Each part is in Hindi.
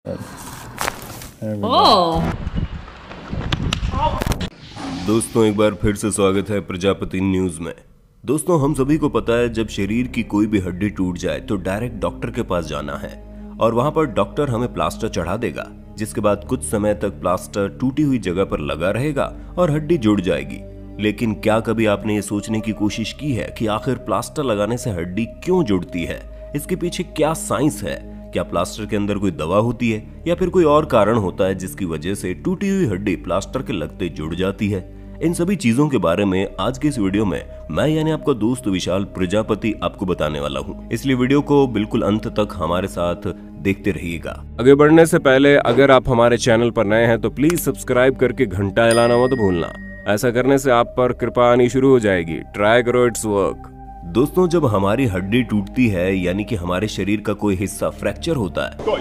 दोस्तों एक बार फिर से स्वागत है प्रजापति न्यूज में। दोस्तों हम सभी को पता है जब शरीर की कोई भी हड्डी टूट जाए तो डायरेक्ट डॉक्टर के पास जाना है और वहां पर डॉक्टर हमें प्लास्टर चढ़ा देगा, जिसके बाद कुछ समय तक प्लास्टर टूटी हुई जगह पर लगा रहेगा और हड्डी जुड़ जाएगी। लेकिन क्या कभी आपने ये सोचने की कोशिश की है कि आखिर प्लास्टर लगाने से हड्डी क्यों जुड़ती है? इसके पीछे क्या साइंस है? क्या प्लास्टर के अंदर कोई दवा होती है या फिर कोई और कारण होता है जिसकी वजह से टूटी हुई हड्डी प्लास्टर के लगते जुड़ जाती है? इन सभी चीजों के बारे में आज के इस वीडियो में मैं यानी आपका दोस्त विशाल प्रजापति आपको बताने वाला हूँ, इसलिए वीडियो को बिल्कुल अंत तक हमारे साथ देखते रहिएगा। आगे बढ़ने से पहले अगर आप हमारे चैनल पर नए हैं तो प्लीज सब्सक्राइब करके घंटा हिलाना मत भूलना। ऐसा करने से आप पर कृपा आनी शुरू हो जाएगी। ट्राई करो, इट्स वर्क। दोस्तों जब हमारी हड्डी टूटती है यानी कि हमारे शरीर का कोई हिस्सा फ्रैक्चर होता है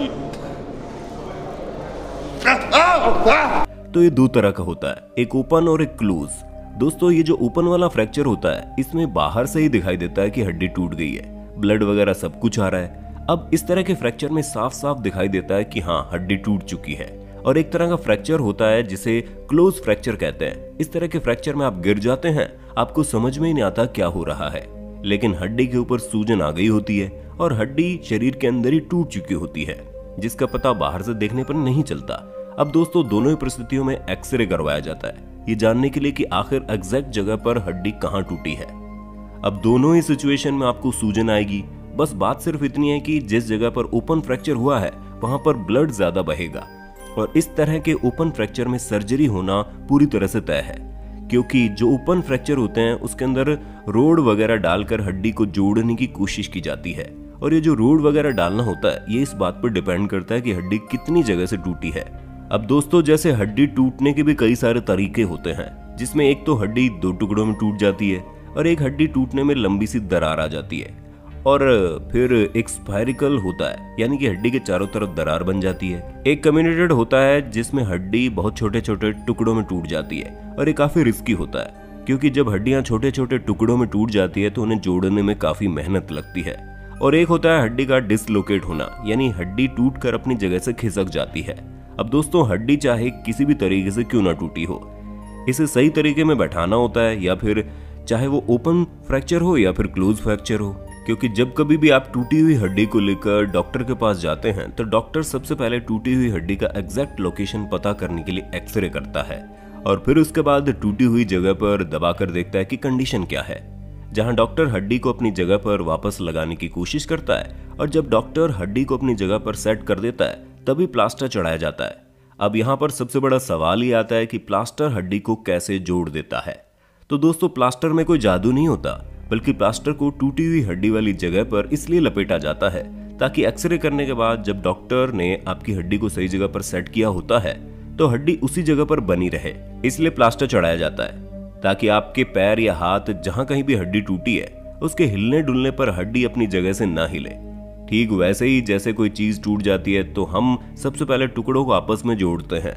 तो ये दो तरह का होता है, एक ओपन और एक क्लोज। दोस्तों ये जो ओपन वाला फ्रैक्चर होता है इसमें बाहर से ही दिखाई देता है कि हड्डी टूट गई है, ब्लड वगैरह सब कुछ आ रहा है। अब इस तरह के फ्रैक्चर में साफ साफ दिखाई देता है कि हाँ हड्डी टूट चुकी है। और एक तरह का फ्रैक्चर होता है जिसे क्लोज फ्रैक्चर कहते हैं। इस तरह के फ्रैक्चर में आप गिर जाते हैं, आपको समझ में ही नहीं आता क्या हो रहा है, लेकिन हड्डी के ऊपर सूजन आ गई होती है और हड्डी शरीर के अंदर ही टूट चुकी होती है, जिसका पता बाहर से देखने पर नहीं चलता। अब दोस्तों दोनों ही परिस्थितियों में एक्सरे करवाया जाता है, ये जानने के लिए कि आखिर एग्जैक्ट जगह पर हड्डी कहाँ टूटी है। अब दोनों ही सिचुएशन में आपको सूजन आएगी, बस बात सिर्फ इतनी है कि जिस जगह पर ओपन फ्रैक्चर हुआ है वहां पर ब्लड ज्यादा बहेगा और इस तरह के ओपन फ्रैक्चर में सर्जरी होना पूरी तरह से तय है, क्योंकि जो ओपन फ्रैक्चर होते हैं उसके अंदर रोड वगैरह डालकर हड्डी को जोड़ने की कोशिश की जाती है। और ये जो रोड वगैरह डालना होता है ये इस बात पर डिपेंड करता है कि हड्डी कितनी जगह से टूटी है। अब दोस्तों जैसे हड्डी टूटने के भी कई सारे तरीके होते हैं, जिसमें एक तो हड्डी दो टुकड़ों में टूट जाती है और एक हड्डी टूटने में लंबी सी दरार आ जाती है और फिर एक स्पाइरिकल होता है यानी कि हड्डी के चारों तरफ दरार बन जाती है। एक कम्युनिकेटेड होता है जिसमें हड्डी बहुत छोटे छोटे टुकड़ों में टूट जाती है और ये काफी रिस्की होता है, क्योंकि जब हड्डियां छोटे छोटे टुकड़ों में टूट जाती है तो उन्हें जोड़ने में काफी मेहनत लगती है। और एक होता है हड्डी का डिसलोकेट होना, यानी हड्डी टूट कर अपनी जगह से खिसक जाती है। अब दोस्तों हड्डी चाहे किसी भी तरीके से क्यों ना टूटी हो, इसे सही तरीके में बैठाना होता है, या फिर चाहे वो ओपन फ्रैक्चर हो या फिर क्लोज फ्रैक्चर हो। क्योंकि जब कभी भी आप टूटी हुई हड्डी को लेकर डॉक्टर के पास जाते हैं तो डॉक्टर सबसे पहले टूटी हुई हड्डी का एग्जैक्ट लोकेशन पता करने के लिए एक्सरे करता है और फिर उसके बाद टूटी हुई जगह पर दबाकर देखता है कि कंडीशन क्या है। जहां डॉक्टर हड्डी को अपनी जगह पर वापस लगाने की कोशिश करता है और जब डॉक्टर हड्डी को अपनी जगह पर सेट कर देता है तभी प्लास्टर चढ़ाया जाता है। अब यहाँ पर सबसे बड़ा सवाल ये आता है कि प्लास्टर हड्डी को कैसे जोड़ देता है। तो दोस्तों प्लास्टर में कोई जादू नहीं होता, बल्कि प्लास्टर को टूटी हुई हड्डी वाली जगह पर इसलिए लपेटा जाता है ताकि एक्सरे करने के बाद जब डॉक्टर ने आपकी हड्डी को सही जगह पर सेट किया होता है तो हड्डी उसी जगह पर बनी रहे। इसलिए प्लास्टर चढ़ाया जाता है ताकि आपके पैर या हाथ जहां कहीं भी हड्डी टूटी है उसके हिलने डुलने पर हड्डी अपनी जगह से ना हिले। ठीक वैसे ही जैसे कोई चीज टूट जाती है तो हम सबसे पहले टुकड़ों को आपस में जोड़ते हैं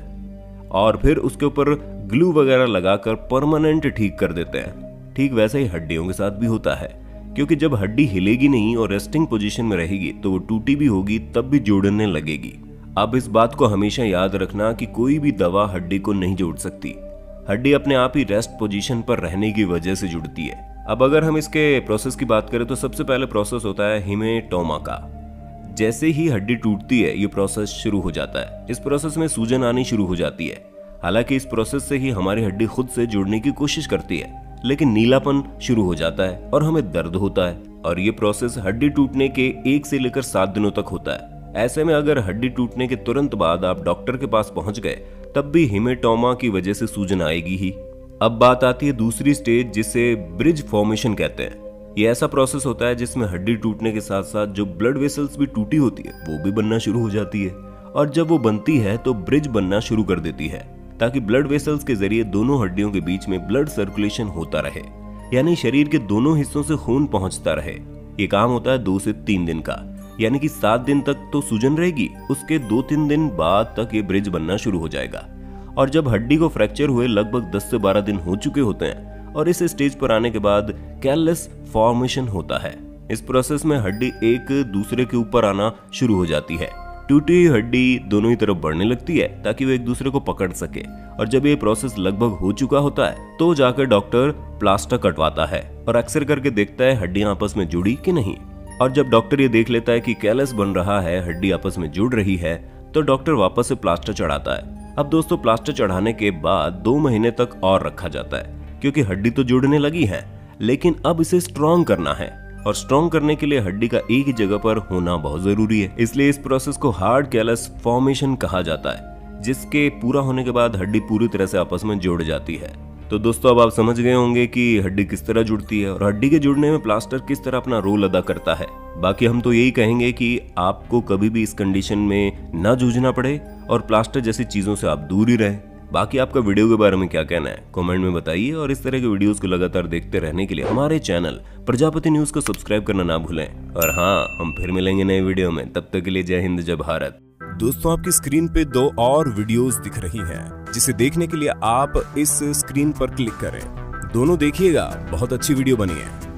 और फिर उसके ऊपर ग्लू वगैरह लगाकर परमानेंट ठीक कर देते हैं। ठीक वैसे ही हड्डियों के साथ भी होता है, क्योंकि जब हड्डी हिलेगी नहीं और रेस्टिंग पोजीशन में रहेगी तो वो टूटी भी होगी तब भी जोड़ने लगेगी। अब इस बात को हमेशा याद रखना कि कोई भी दवा हड्डी को नहीं जोड़ सकती, हड्डी अपने आप ही रेस्ट पोजीशन पर रहने की वजह से जुड़ती है। अब अगर हम इसके प्रोसेस की बात करें तो सबसे पहले प्रोसेस होता है हेमेटोमा का। जैसे ही हड्डी टूटती है ये प्रोसेस शुरू हो जाता है। इस प्रोसेस में सूजन आनी शुरू हो जाती है। हालांकि इस प्रोसेस से ही हमारी हड्डी खुद से जुड़ने की कोशिश करती है, लेकिन नीलापन शुरू हो जाता है और हमें दर्द होता है। और ये प्रोसेस हड्डी टूटने के 1 से लेकर 7 दिनों तक होता है। ऐसे में अगर हड्डी टूटने के तुरंत बाद आप डॉक्टर के पास पहुंच गए तब भी हेमेटोमा की वजह से सूजन आएगी ही। अब बात आती है दूसरी स्टेज, जिसे ब्रिज फॉर्मेशन कहते हैं। ये ऐसा प्रोसेस होता है जिसमें हड्डी टूटने के साथ साथ जो ब्लड वेसल्स भी टूटी होती है वो भी बनना शुरू हो जाती है और जब वो बनती है तो ब्रिज बनना शुरू कर देती है ताकि ब्लड वेसल्स के जरिए दोनों हड्डियों के बीच में ब्लड सर्कुलेशन होता रहे, यानी शरीर के दोनों हिस्सों से खून पहुंचता रहे। ये काम होता है 2 से 3 दिन का, यानी कि 7 दिन तक तो सूजन रहेगी, उसके 2-3 दिन बाद तक ये ब्रिज बनना शुरू हो जाएगा। और जब हड्डी को फ्रैक्चर हुए लगभग 10 से 12 दिन हो चुके होते हैं और इस स्टेज पर आने के बाद कैलस फॉर्मेशन होता है। इस प्रोसेस में हड्डी एक दूसरे के ऊपर आना शुरू हो जाती है। टूटी हुई हड्डी दोनों ही तरफ बढ़ने लगती है ताकि वो एक दूसरे को पकड़ सके। और जब ये प्रोसेस लगभग हो चुका होता है तो जाकर डॉक्टर प्लास्टर कटवाता है और अक्सर करके देखता है हड्डियां आपस में जुड़ी कि नहीं। और जब डॉक्टर ये देख लेता है कि कैलस बन रहा है, हड्डी आपस में जुड़ रही है, तो डॉक्टर वापस से प्लास्टर चढ़ाता है। अब दोस्तों प्लास्टर चढ़ाने के बाद 2 महीने तक और रखा जाता है क्योंकि हड्डी तो जुड़ने लगी है, लेकिन अब इसे स्ट्रॉन्ग करना है और स्ट्रॉन्ग करने के लिए हड्डी का एक ही जगह पर होना बहुत जरूरी है। इसलिए इस प्रोसेस को हार्ड कैलस फॉर्मेशन कहा जाता है, जिसके पूरा होने के बाद हड्डी पूरी तरह से आपस में जुड़ जाती है। तो दोस्तों अब आप समझ गए होंगे कि हड्डी किस तरह जुड़ती है और हड्डी के जुड़ने में प्लास्टर किस तरह अपना रोल अदा करता है। बाकी हम तो यही कहेंगे कि आपको कभी भी इस कंडीशन में ना जूझना पड़े और प्लास्टर जैसी चीजों से आप दूर ही रहें। बाकी आपका वीडियो के बारे में क्या कहना है कमेंट में बताइए और इस तरह के वीडियोस को लगातार देखते रहने के लिए हमारे चैनल प्रजापति न्यूज को सब्सक्राइब करना ना भूलें। और हाँ, हम फिर मिलेंगे नए वीडियो में, तब तक के लिए जय हिंद जय भारत। दोस्तों आपकी स्क्रीन पे 2 और वीडियोस दिख रही हैं, जिसे देखने के लिए आप इस स्क्रीन पर क्लिक करें। दोनों देखिएगा, बहुत अच्छी वीडियो बनी है।